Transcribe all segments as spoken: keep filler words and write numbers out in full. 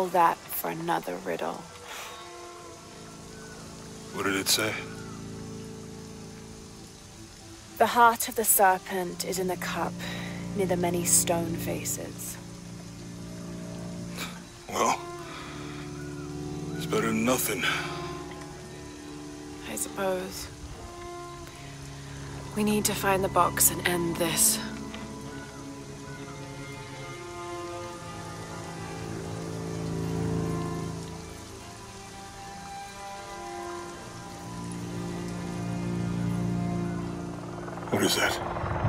that for another riddle. What did it say? The heart of the serpent is in the cup, near the many stone faces. Well, it's better than nothing. I suppose. We need to find the box and end this. What is that?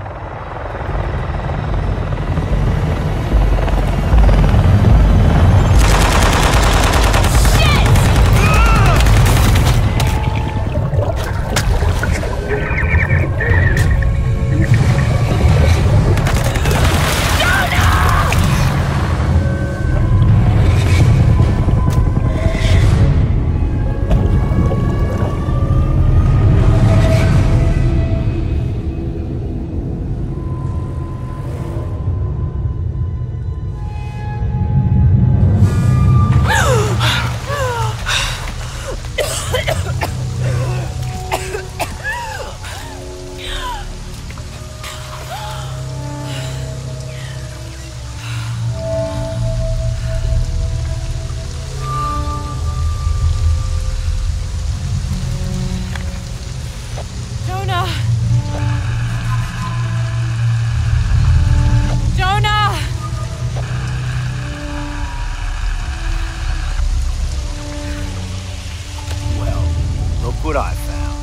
What I found.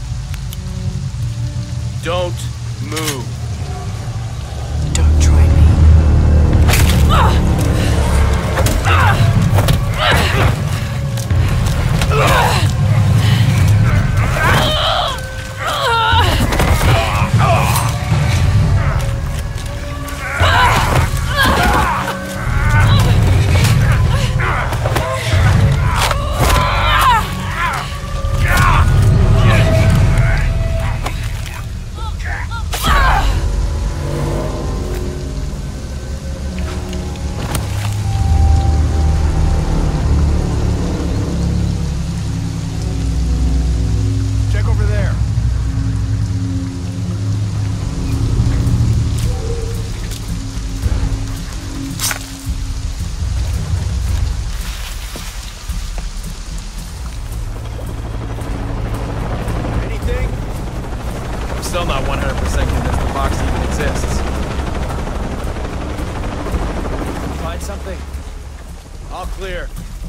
Don't move. Don't join me. Still not one hundred percent convinced the box even exists. Find something? All clear.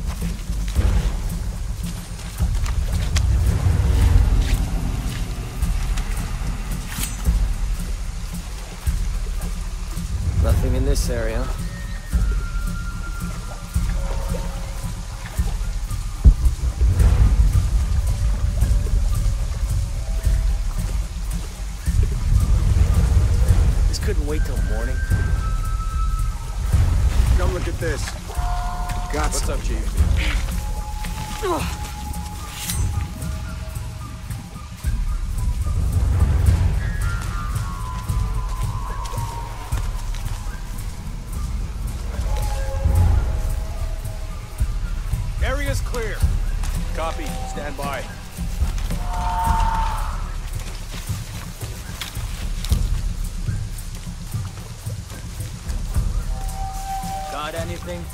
Nothing in this area. Couldn't wait till morning. Come look at this. Got What's up, Chief? Area's clear. Copy. Stand by. Got anything?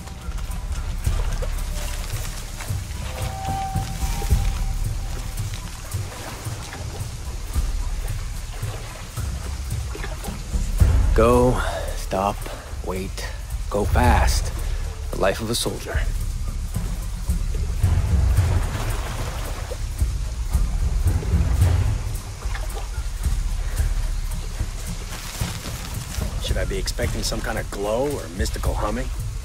Go, stop, wait, go fast. The life of a soldier. Should I be expecting some kind of glow or mystical humming?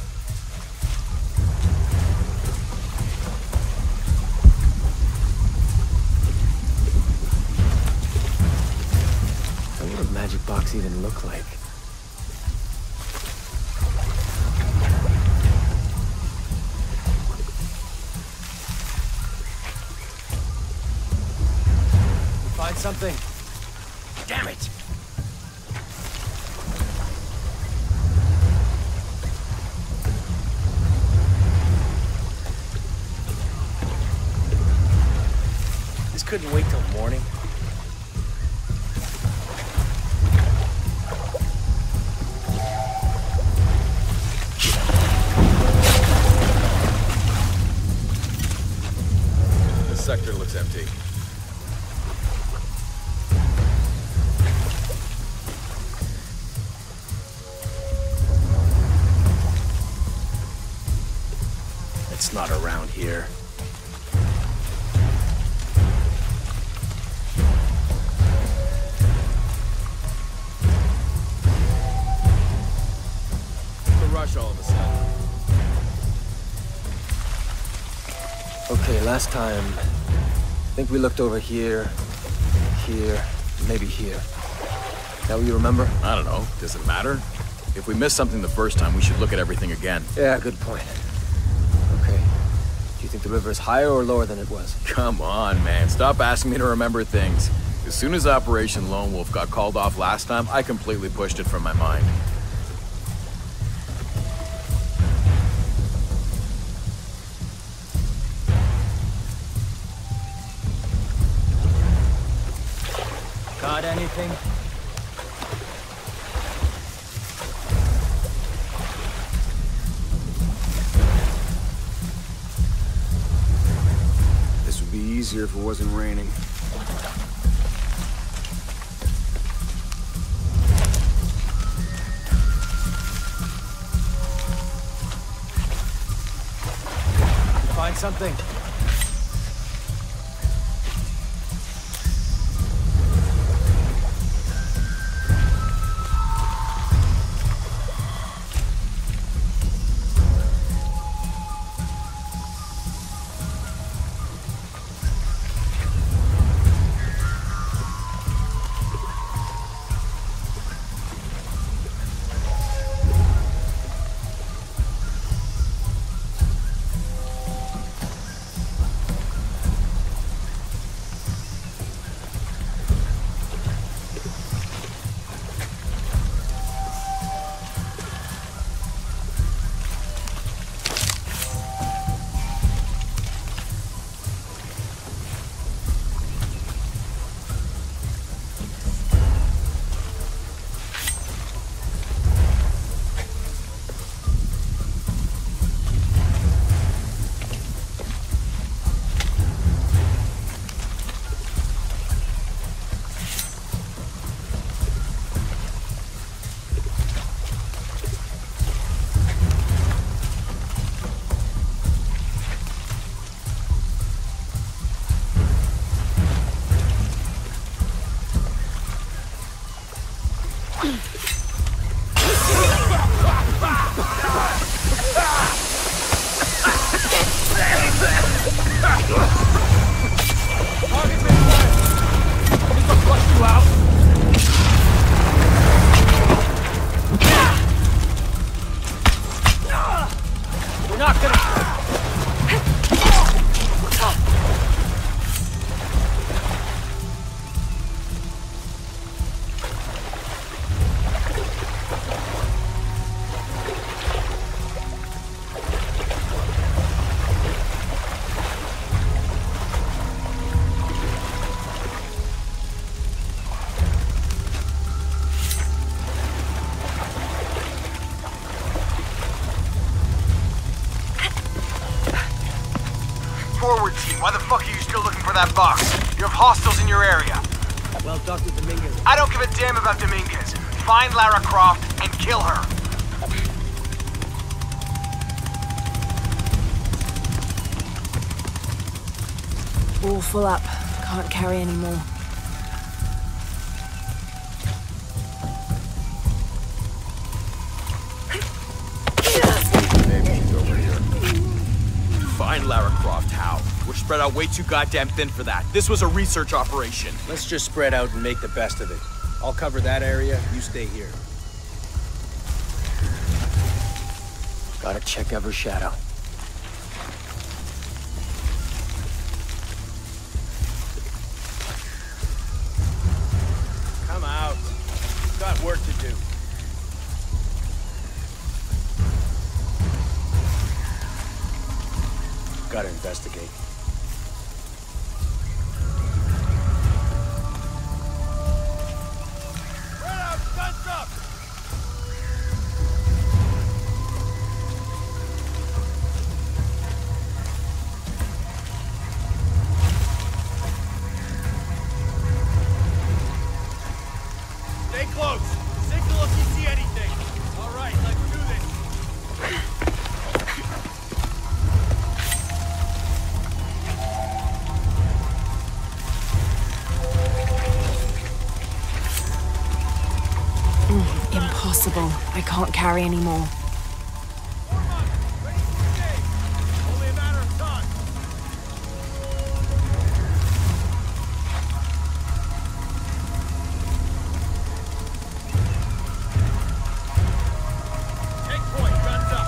What would a magic box even look like? Find something. Damn it! guys couldn't wait till morning? This sector looks empty. It's not around here. The rush all of a sudden. Okay, last time, I think we looked over here, here, maybe here. That what you remember? I don't know. Does it matter? If we missed something the first time, we should look at everything again. Yeah, good point. Okay. Do you think the river is higher or lower than it was? Come on, man. Stop asking me to remember things. As soon as Operation Lone Wolf got called off last time, I completely pushed it from my mind. Got anything? This would be easier if it wasn't raining. Find something? Forward team, why the fuck are you still looking for that box? You have hostiles in your area. Well, Doctor Dominguez. I don't give a damn about Dominguez. Find Lara Croft and kill her. All full up. Can't carry any more. Maybe he's over here. Find Lara Croft, how? We're spread out way too goddamn thin for that. This was a research operation. Let's just spread out and make the best of it. I'll cover that area, you stay here. Gotta check every shadow. Come out. We've got work to do. Gotta investigate. impossible. I can't carry anymore. Only a matter of time. Take point, guns up.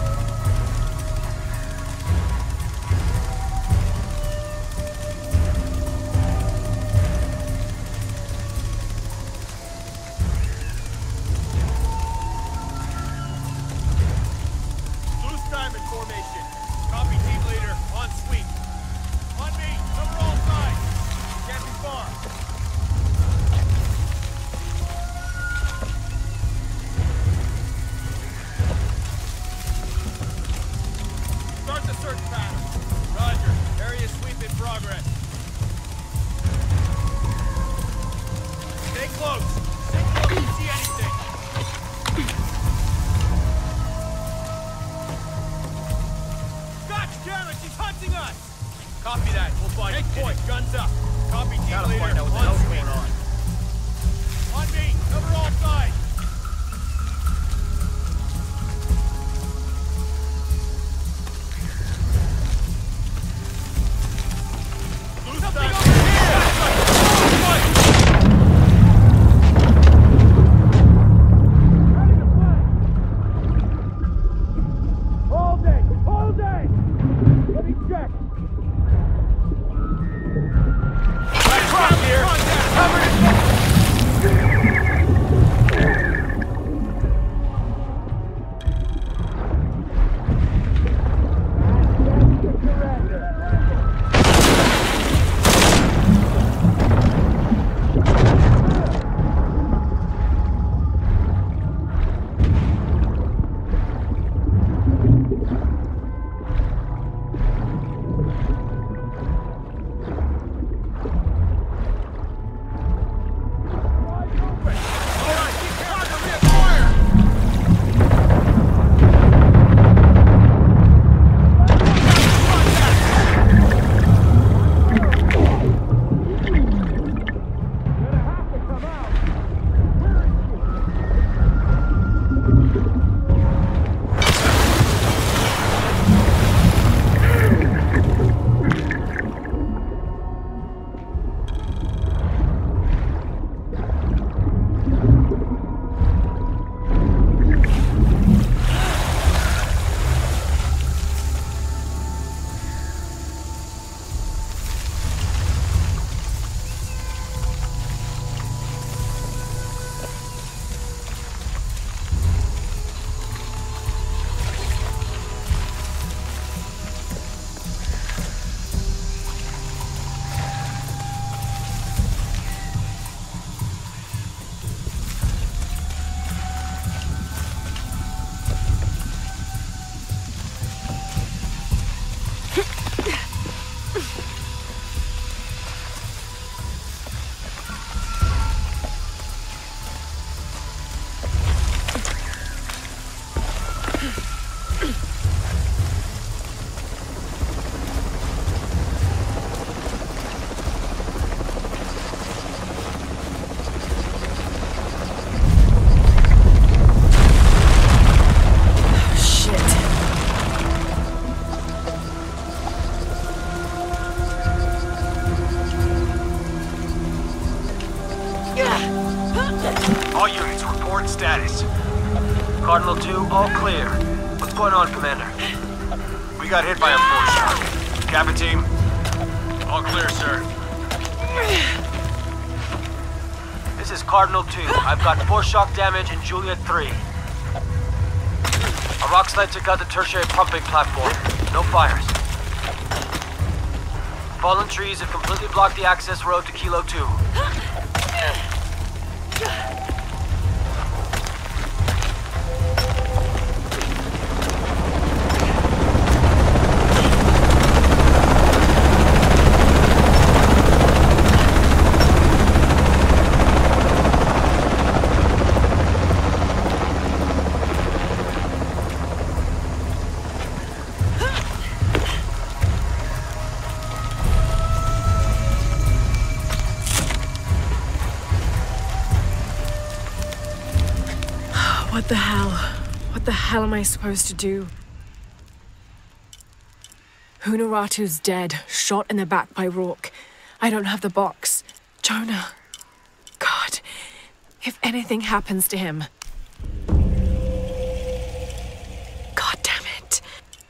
Loose diamond formation. Copy, team leader. On sweep. On me. Cover all sides. Can't be far. Start the search pattern. Roger. Area sweep in progress. Stay close. Signal if you see anything. Gotcha, damn it, she's hunting us! Copy that, we'll find Take point, guns up. Copy, team Gotta leader. find out what the On hell's sweep. going on. On me, cover all sides. Lose something over Hold it! Hold it! Let me check. Lara Croft here. Covered it. All units, report status. Cardinal two, all clear. What's going on, Commander? We got hit by a force shock. Cabin team, all clear, sir. This is Cardinal two. I've got force shock damage in Juliet three. A rock slide took out the tertiary pumping platform. No fires. Fallen trees have completely blocked the access road to Kilo two. What the hell? What the hell am I supposed to do? Hunaratu's dead, shot in the back by Rourke. I don't have the box. Jonah. God, if anything happens to him. God damn it.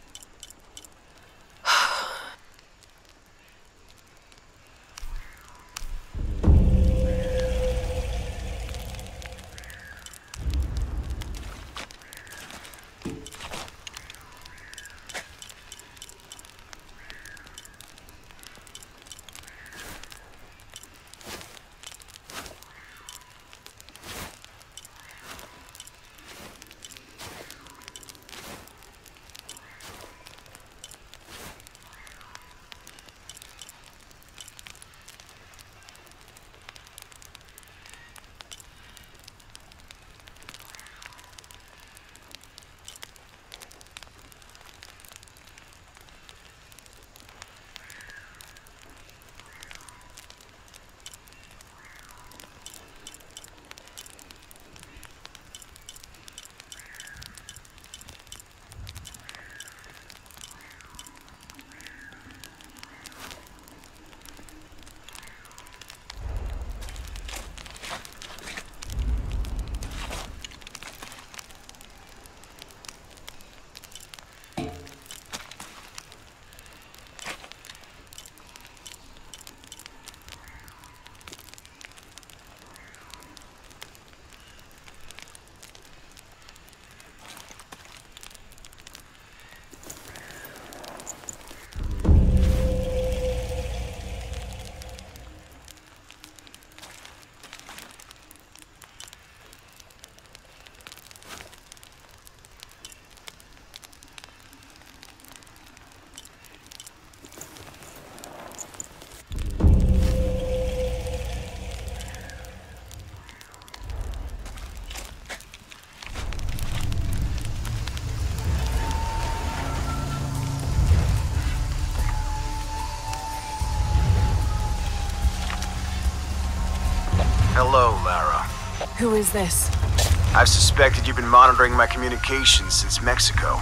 Hello, Lara. Who is this? I've suspected you've been monitoring my communications since Mexico.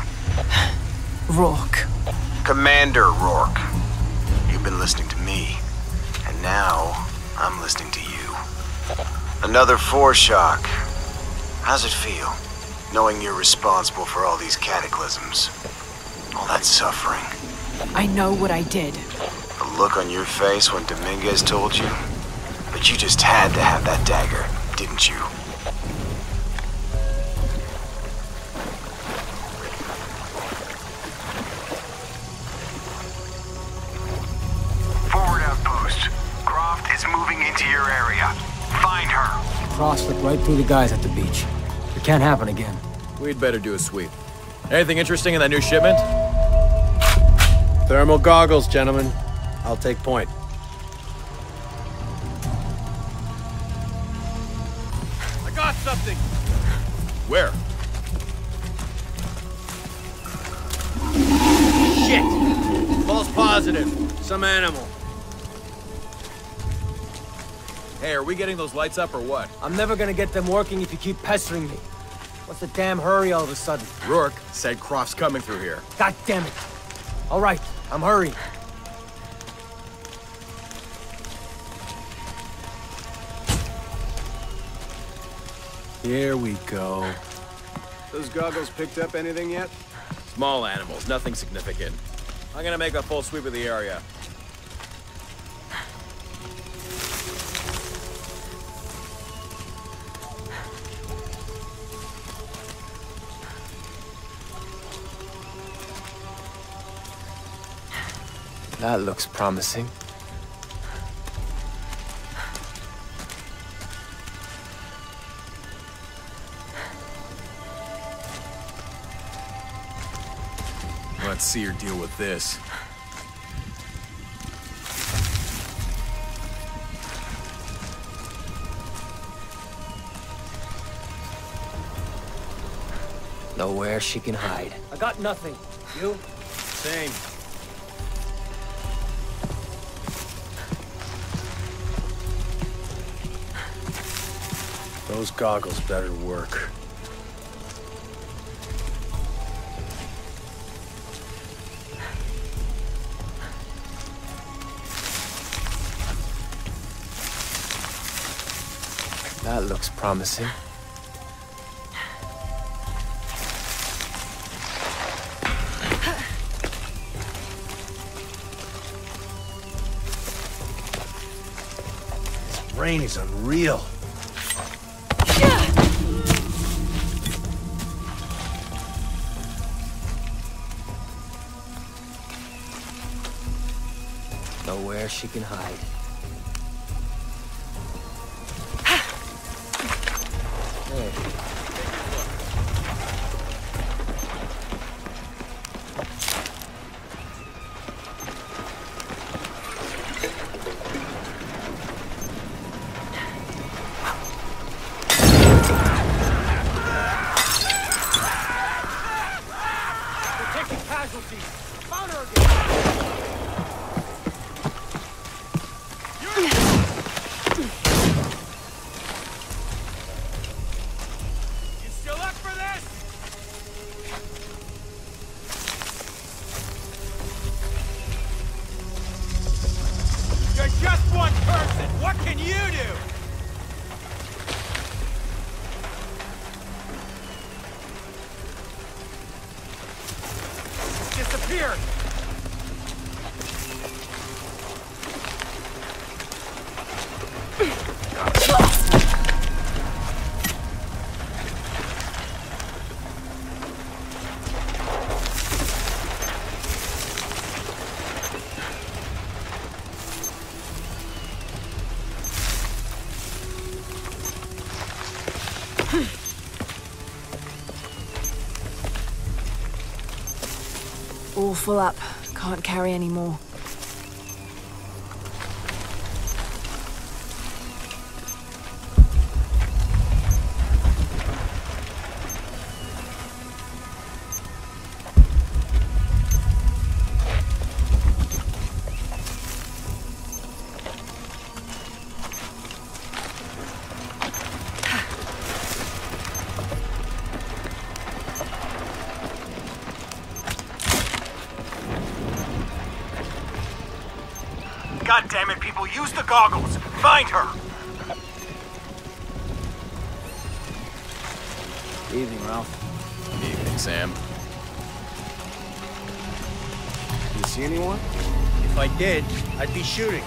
Rourke. Commander Rourke. You've been listening to me, and now I'm listening to you. Another foreshock. How's it feel, knowing you're responsible for all these cataclysms? All that suffering. I know what I did. The look on your face when Dominguez told you? But you just had to have that dagger, didn't you? Forward outpost. Croft is moving into your area. Find her. Cross slipped right through the guys at the beach. It can't happen again. We'd better do a sweep. Anything interesting in that new shipment? Thermal goggles, gentlemen. I'll take point. I got something! Where? Shit! False positive. Some animal. Hey, are we getting those lights up or what? I'm never gonna get them working if you keep pestering me. What's the damn hurry all of a sudden? Rourke said Croft's coming through here. God damn it. All right, I'm hurrying. Here we go. Those goggles picked up anything yet? Small animals, nothing significant. I'm gonna make a full sweep of the area. That looks promising. Let's see her deal with this. Nowhere she can hide. I got nothing. You? Same. Those goggles better work. That looks promising. This rain is unreal. Nowhere she can hide. Hey. We're taking casualties. Mount her again. You still up for this? You're just one person. What can you do? Disappeared. All full up. Can't carry any more. God damn it, people, use the goggles! Find her! Evening, Ralph. Evening, Sam. Do you see anyone? If I did, I'd be shooting.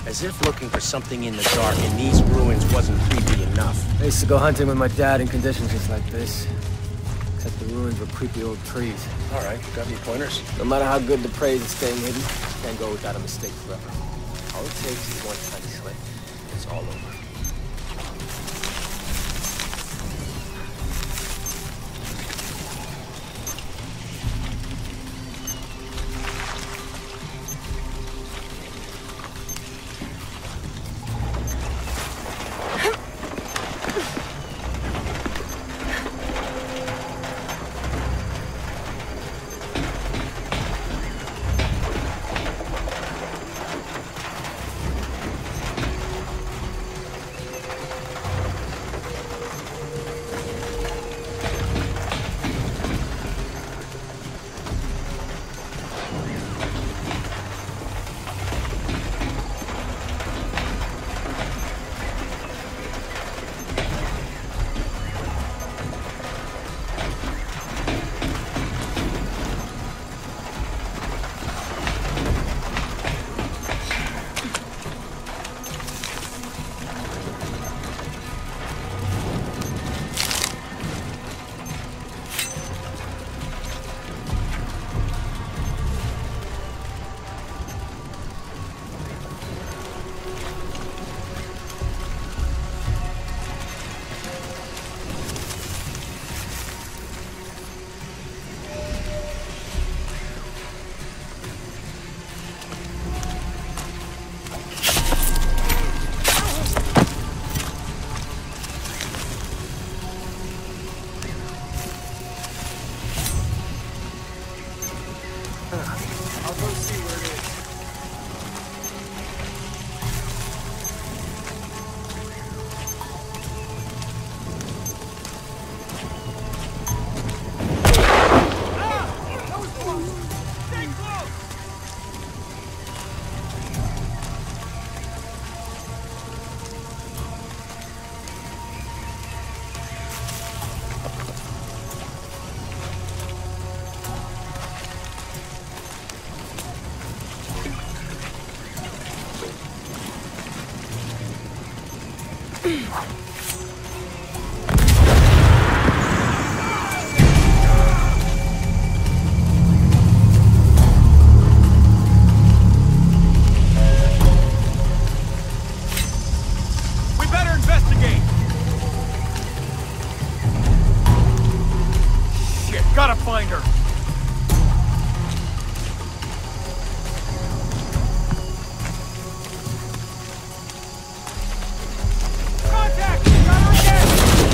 As if looking for something in the dark in these ruins wasn't creepy enough. I used to go hunting with my dad in conditions just like this. Except the ruins were creepy old trees. All right, got any pointers? No matter how good the prey is at staying hidden, you can't go without a mistake forever. All it takes is one tiny slip. It's all over. I'll go see where it is. Gotta find her! Contact! Got on deck!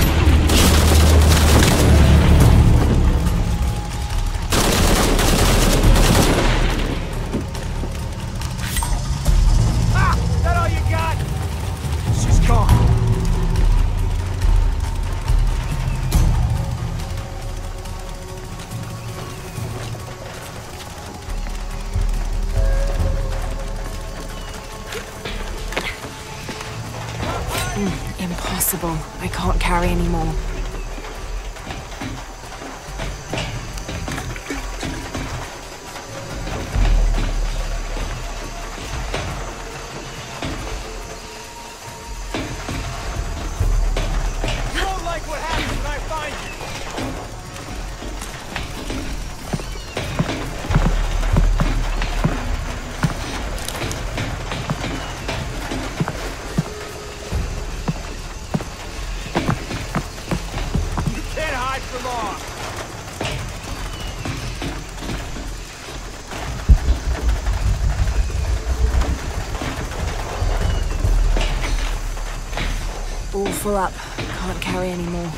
Ah! Is that all you got? She's gone. Impossible. I can't carry anymore. You won't like what happens when I find for long. All full up. Can't carry anymore.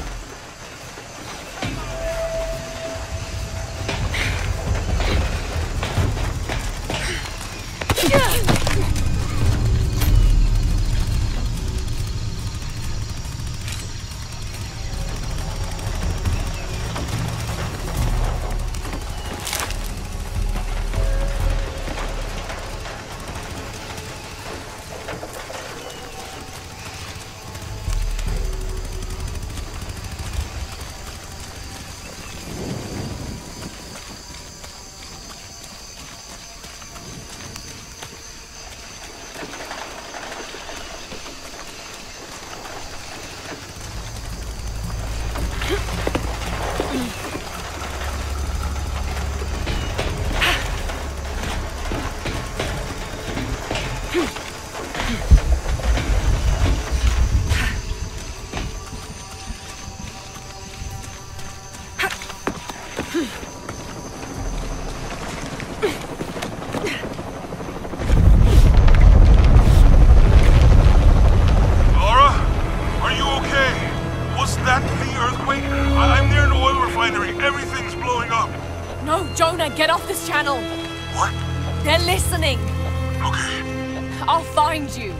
channel. What? They're listening. Okay. I'll find you.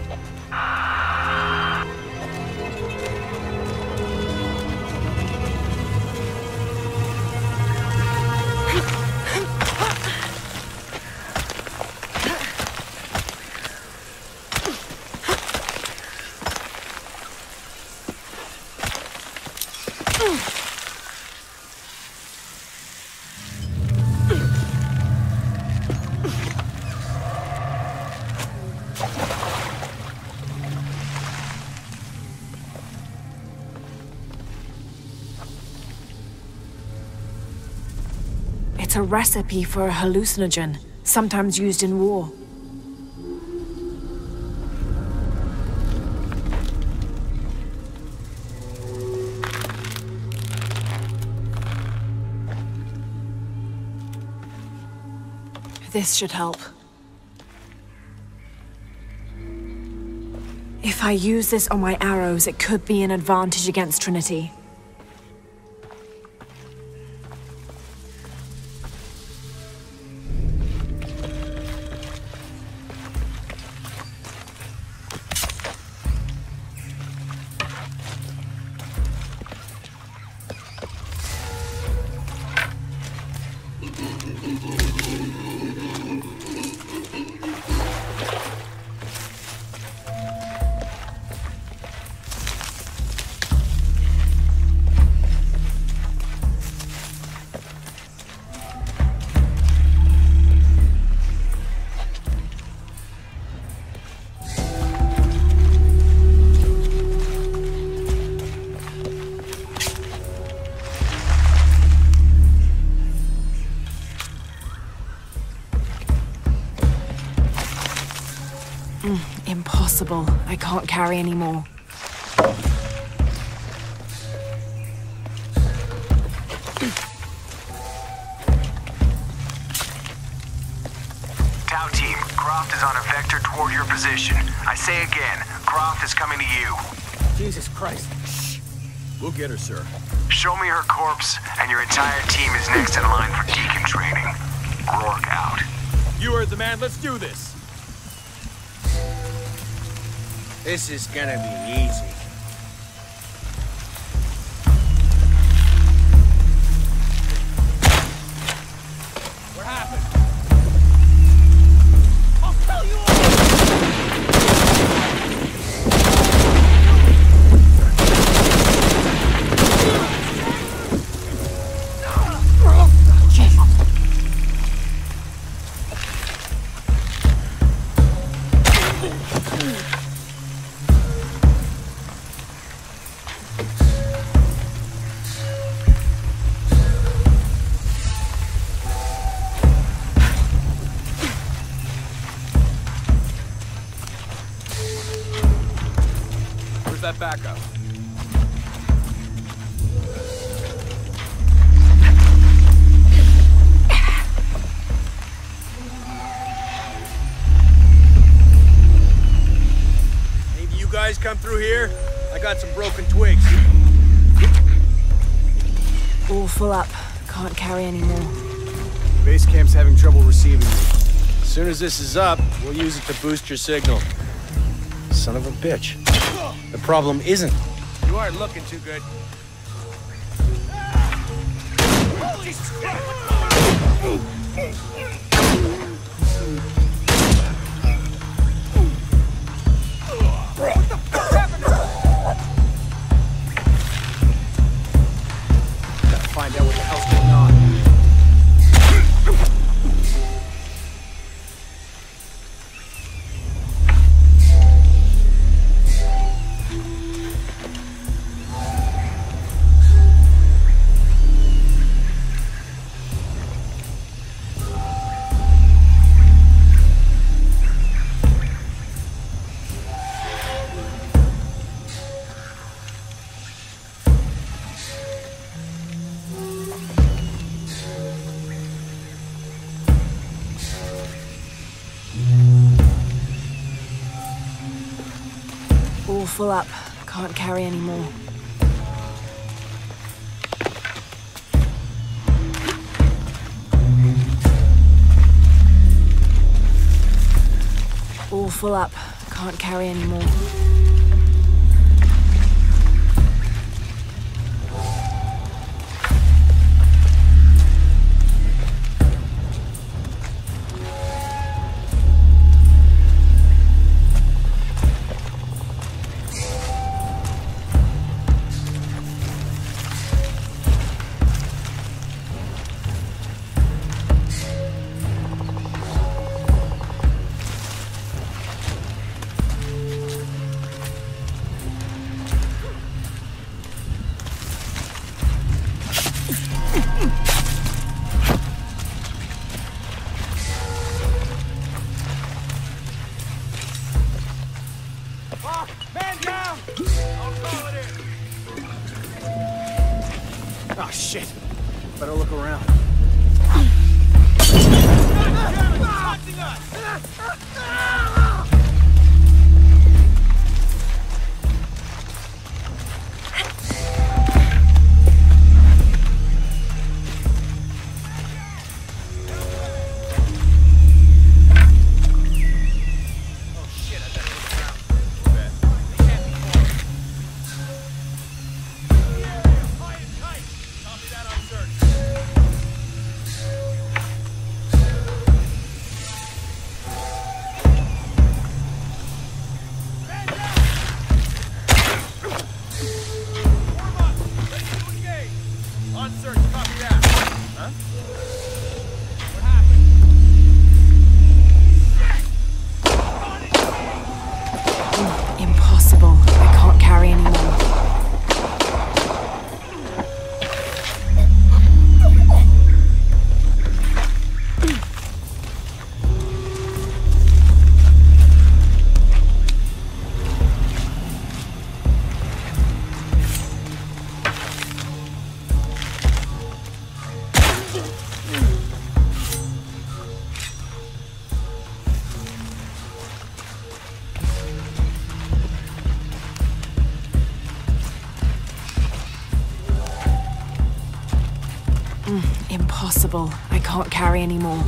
It's a recipe for a hallucinogen, sometimes used in war. This should help. If I use this on my arrows, it could be an advantage against Trinity. Impossible. I can't carry anymore. Tau team, Croft is on a vector toward your position. I say again, Croft is coming to you. Jesus Christ. Shh. We'll get her, sir. Show me her corpse, and your entire team is next in line for deacon training. Rourke out. You heard the man. Let's do this. This is gonna be easy. What happened? I'll tell you all! That backup. Any of you guys come through here? I got some broken twigs. All full up. Can't carry anymore. Base camp's having trouble receiving you. As soon as this is up, we'll use it to boost your signal. Son of a bitch. The problem isn't. You aren't looking too good. Jesus Christ! What's going on? What the fuck's happened? Gotta find out what the hell's going on. All full up. Can't carry anymore. All full up. Can't carry anymore. Oh, shit. Better look around. Impossible. I can't carry anymore. Impossible. I can't carry anymore.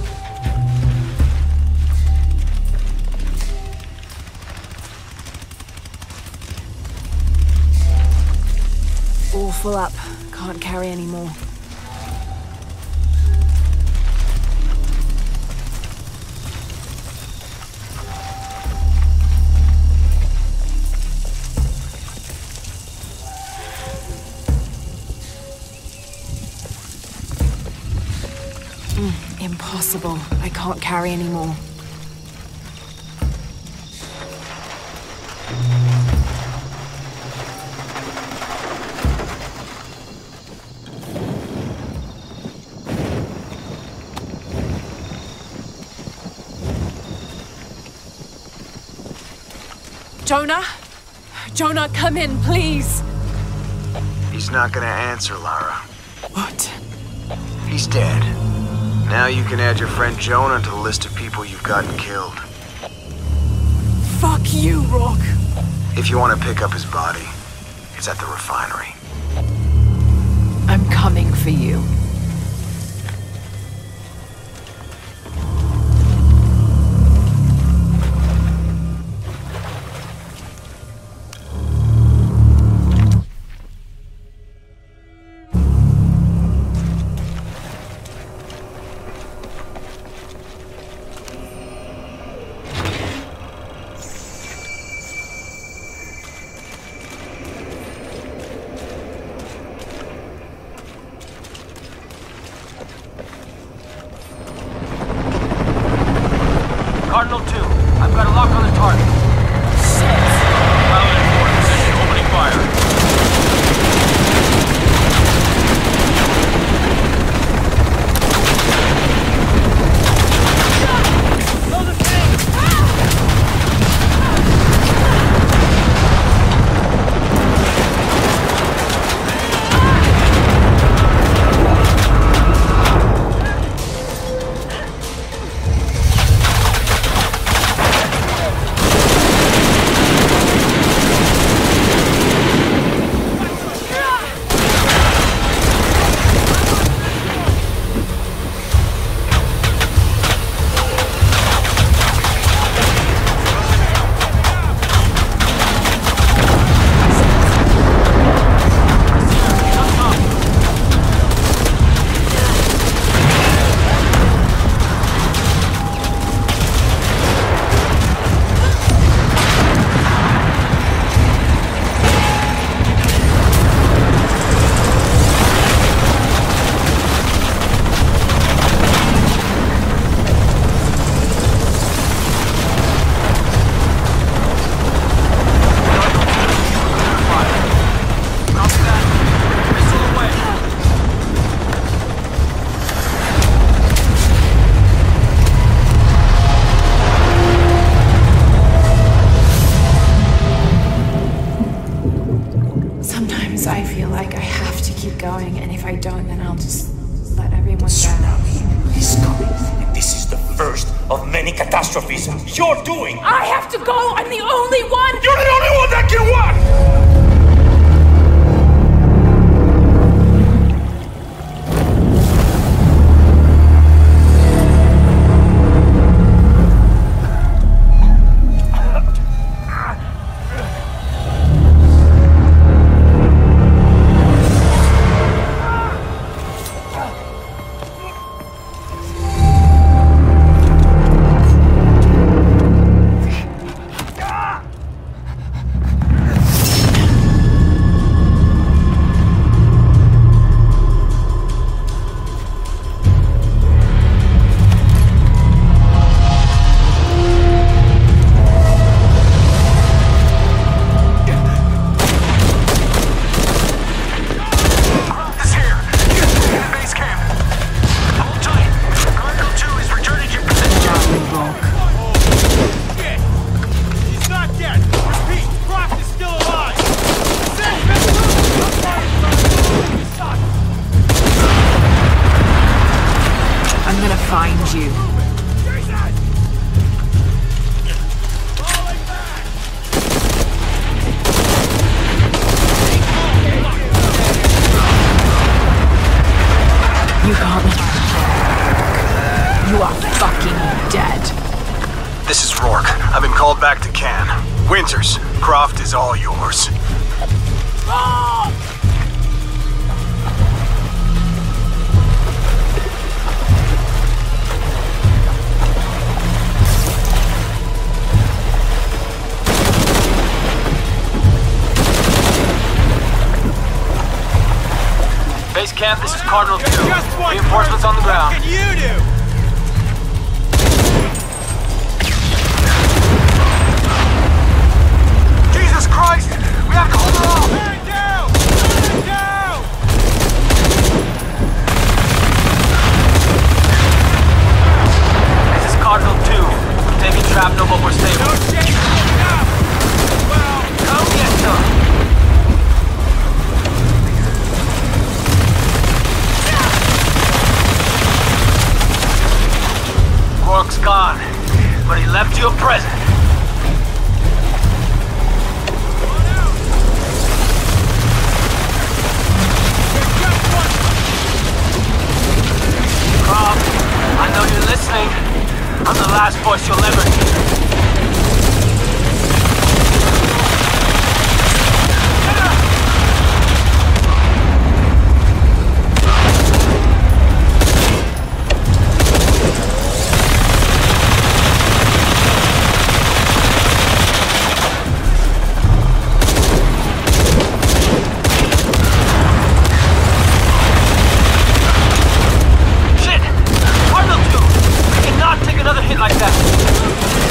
All full up. Can't carry anymore. Impossible. I can't carry anymore. Jonah? Jonah, come in, please. He's not gonna answer, Lara. What? He's dead. Now you can add your friend Jonah to the list of people you've gotten killed. Fuck you, Rock. If you want to pick up his body, it's at the refinery. I'm coming for you. going, and if I don't, then I'll just let everyone down. Tsunami is coming, and this is the first of many catastrophes you're doing! I have to go! I'm the only one! You're the only one that can what? You got me. You are fucking dead. This is Rourke. I've been called back to Cannes. Winters, Croft is all yours. Ah! Base camp, this is Cardinal two. Reinforcements on the ground. What can you do? Jesus Christ! We have to hold her off! Man down! Man down! This is Cardinal two. We're taking shrapnel, but we're stable. No chance of getting out! Well, Come get some! Rourke's gone, but he left you a present. Croft, I know you're listening. I'm the last voice you'll ever hear. Like that.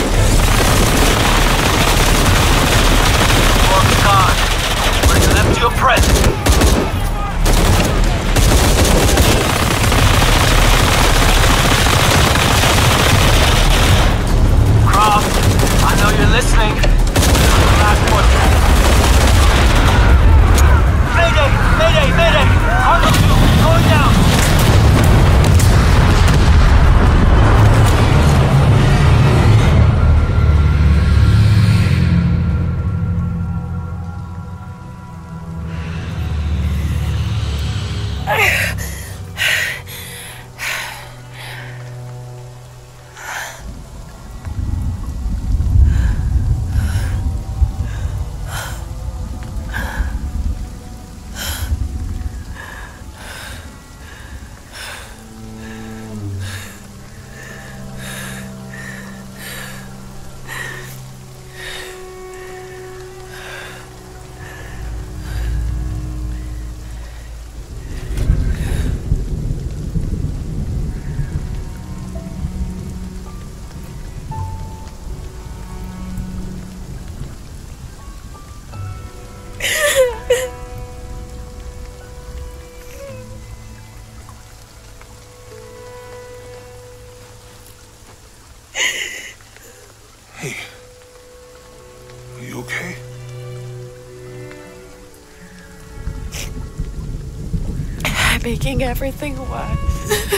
making everything worse.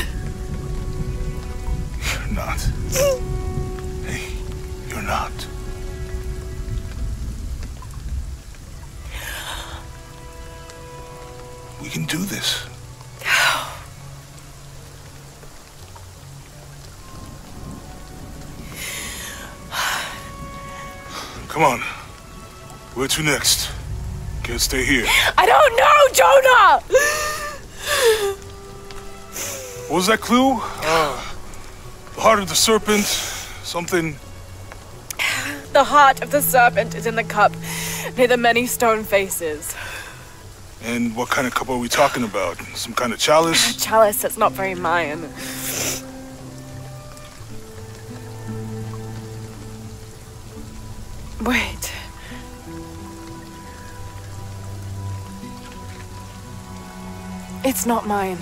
You're not. Hey, you're not. We can do this. Come on. Where to next? Can't stay here. I don't know, Jonah! What was that clue? Uh, the heart of the serpent, something... The heart of the serpent is in the cup, near the many stone faces. And what kind of cup are we talking about? Some kind of chalice? A chalice that's not very Mayan. Wait. It's not mine.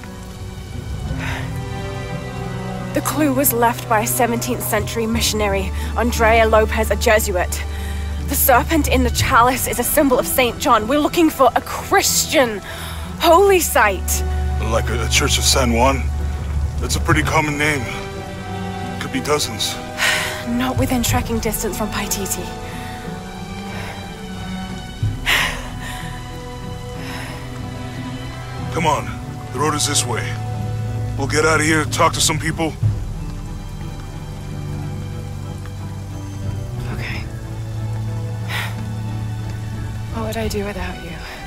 The clue was left by a seventeenth century missionary, Andrea Lopez, a Jesuit. The serpent in the chalice is a symbol of Saint John. We're looking for a Christian holy site. Like a, a Church of San Juan? That's a pretty common name. Could be dozens. Not within trekking distance from Paititi. Come on, the road is this way. We'll get out of here, talk to some people. Okay. What would I do without you?